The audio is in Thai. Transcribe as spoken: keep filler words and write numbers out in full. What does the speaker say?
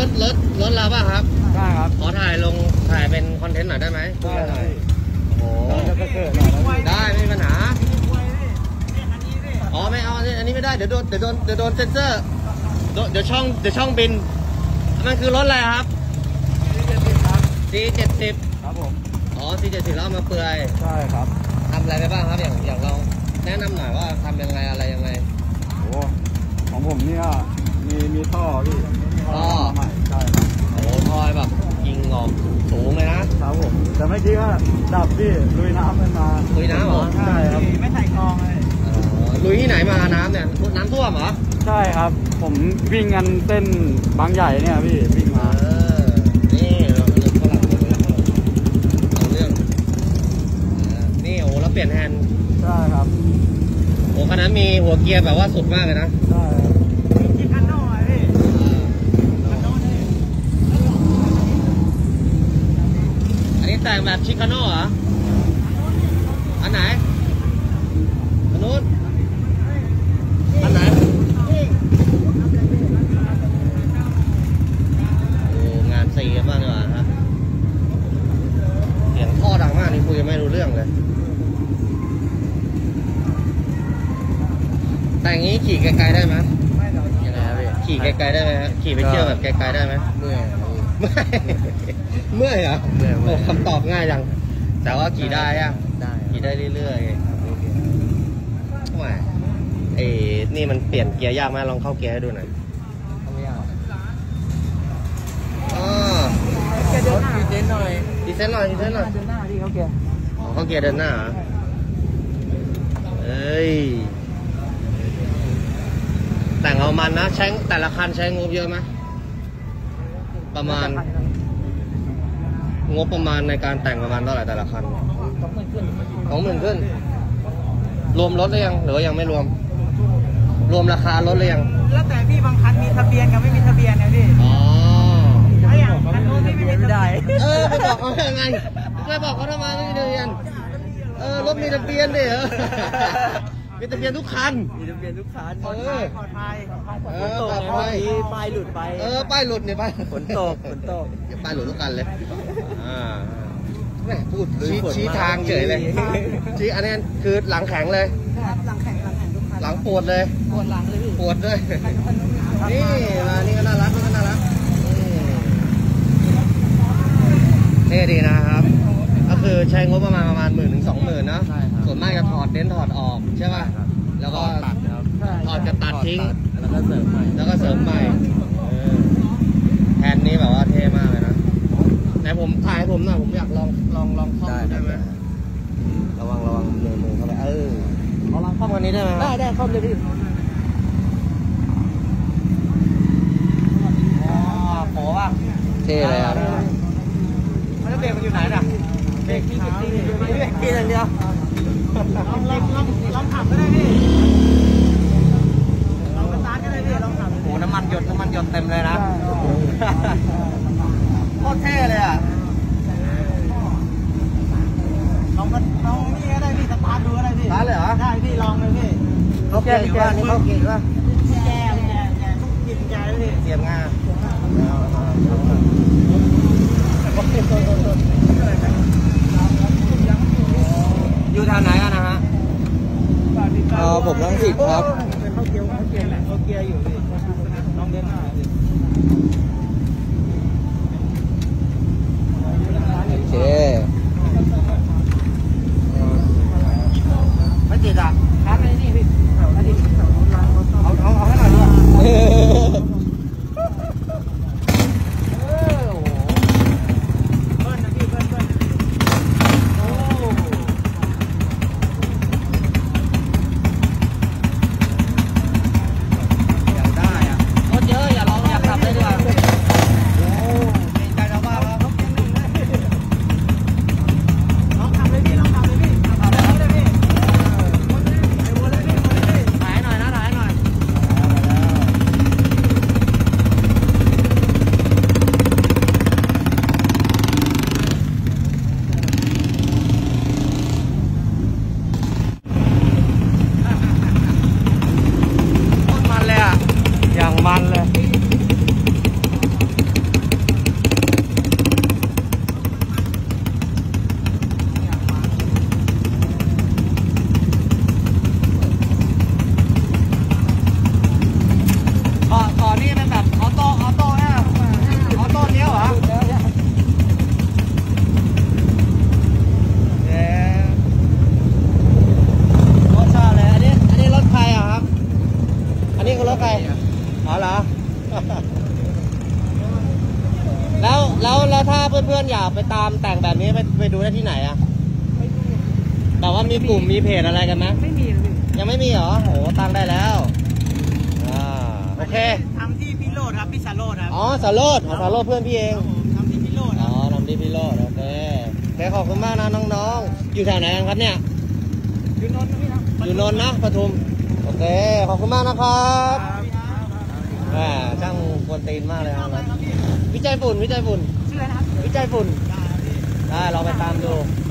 รถรถเราป่ะครับใช่ครับขอถ่ายลงถ่ายเป็นคอนเทนต์หน่อยได้ไหมได้หน่อยโอ้โหได้ไม่มีปัญหาอ๋อไม่เอาอันนี้ไม่ได้เดี๋ยวโดนเดี๋ยวโดนเดี๋ยวโดนเซ็นเซอร์เดี๋ยวช่องเดี๋ยวช่องบินมันคือรถอะไรครับ ซีเจ็ดสิบครับผมอ๋อ ซีเจ็ดสิบแล้วมาเปื่อยใช่ครับทำอะไรไปบ้างครับอย่างอย่างเราแนะนำหน่อยว่าทำยังไงอะไรยังไงโอ้ของผมเนี่ยมีมีท่อพี่ท่อใหม่ใช่ครับโอ้ท่อแบบยิงออกสูงเลยนะครับผมแต่เมื่อกี้ก็ดับพี่ลุยน้ำมันมาลุยน้ำเหรอใช่ครับไม่ใส่กองเลยลุยที่ไหนมาน้ำเนี่ยน้ำท่วมเหรอใช่ครับผมวิ่งกันเส้นบางใหญ่เนี่ยพี่วิ่งมาเออนี่เราเรื่องฝรั่งเอาเรื่องนี่โอ้แล้วเปลี่ยนแฮนด์ใช่ครับโอ้คันนั้นมีหัวเกียร์แบบว่าสุดมากเลยนะใช่ที่คันโน่ะพี่อันนี้แต่งแบบชิคาโน่เหรออันไหนอันนู้นอันไหนโอ้งานซีมากเลยว่ะฮะเสียงท่อดังมากนี่คุยไม่รู้เรื่องเลยแต่อย่างนี้ขี่ไกลๆได้ไหมยังไงครับพี่ขี่ไกลๆได้ไหมฮะขี่ไปเที่ยวแบบไกลๆได้ไหมเมื่อยเมื่อยเมื่อยเหรอโอ้คำตอบง่ายจังแต่ว่าขี่ได้อะขี่ได้เรื่อยๆว่าเอ้นี่มันเปลี่ยนเกียร์ยากไหมลองเข้าเกียร์ให้ดูหน่อยไม่ยากอ๋อเกียร์เดินหน้าดีเซนหน่อยดีเซนหน่อยดีเซนหน่อยเดินหน้าดิเขาเกียร์อ๋อเข้าเกียร์เดินหน้าเอ้ยแต่งเอามันนะใช้แต่ละคันใช้งบเยอะไหมประมาณงบประมาณในการแต่งประมาณเท่าไหร่แต่ละคันสองหมื่นขึ้นสองหมื่นขึ้นรวมรถหรือยังหรือว่ายังไม่รวมรวมราคารถหรือยังแล้วแต่พี่บางคันมีทะเบียนกับไม่มีทะเบียนนะพี่อ๋อถ้าอย่างคันโน้นไม่มีไม่ได้เออไปบอกเขายังไงไปบอกเขาทำไมไม่มีทะเบียนเออรถมีทะเบียนดิเออมีทะเบียนทุกคันมีทะเบียนทุกคันเออปลอดภัยเออปลอดภัยป้ายหลุดไปเออป้ายหลุดเนี่ยป้ายฝนตกฝนตกป้ายหลุดทุกคันเลยอ่าแม่พูดชี้ชี้ทางเฉยเลยชี้อันนี้คือหลังแข็งเลยหลังแข็งหลังแข็งทุกคันหลังปวดเลยปวดหลังเลยพี่ปวดด้วยนี่มานี่ก็น่ารักนี่ก็น่ารักนี่ดีนะครับก็คือใช้งบประมาณประมาณหมื่นถึงสองหมื่นนะส่วนมากจะถอดเน้นถอดออกใช่ป่ะแล้วก็ถอดจะตัดทิ้งแล้วก็เสริมใหม่แล้วก็เสริมใหม่แทนนี้แบบว่าเท่มากเลยนะไหนผมถ่ายให้ผมหน่อยผมอยากลองลองลองเข้าได้ไหมระวังระวังมือมือเข้าไปเออลองเข้ากันนี้ได้ไหมได้ได้เข้าเลยพี่อ๋อโหว่ะเท่เลยครับมันจะเบรกมันอยู่ไหนน่ะเบรกที่ที่ที่เบรกที่อย่างเดียวลองลองลองลองขับก็ได้พี่ลองสตาร์ทก็ได้พี่ลองขับโอ้น้ำมันหยดน้ำมันหยดเต็มเลยนะโคตรเท่เลยอ่ะลองกันลองนี่ก็ได้พี่สตาร์ทดูก็ได้พี่สตาร์ทเลยเหรอได้พี่ลองเลยพี่เขาเกียร์อยู่ว่านี่เขาเกียร์ว่าแกแกแกต้องกินแกเลยพี่เสียบงาอยู่ทางไหนกันนะฮะเออผมรังสิตครับเข้าเกียร์เข้าเกียร์แหละเข้าเกียร์อยู่พี่ลองเดินหน้าโอเคไม่ติดอ่ะครับไอ้นี่พี่เอาเอาเอาให้หน่อยด้วยมันเลยอ๋อเหรอ แล้วแล้วแล้วถ้าเพื่อนๆอยากไปตามแต่งแบบนี้ไปไปดูได้ที่ไหนอะแต่ว่ามีกลุ่มมีเพจอะไรกันไหมไม่มียังไม่มีเหรอโหตั้งได้แล้วอ่าโอเคทำที่พี่โรดครับพี่สาโรดครับอ๋อสาโรดอ๋อสาโรดเพื่อนพี่เองทำที่พี่โรดอ๋อทำที่พี่โรดโอเคโอเคขอบคุณมากนะน้องๆอยู่แถวไหนกันครับเนี่ยอยู่นนท์นะพี่นะอยู่นนท์นะปทุมโอเคขอบคุณมากนะครับแหมช่างกวนตีนมากเลยครับวิจัยฝุ่นวิจัยฝุ่นชื่ออะไรนะครับวิจัยฝุ่นได้ลองไปตามดู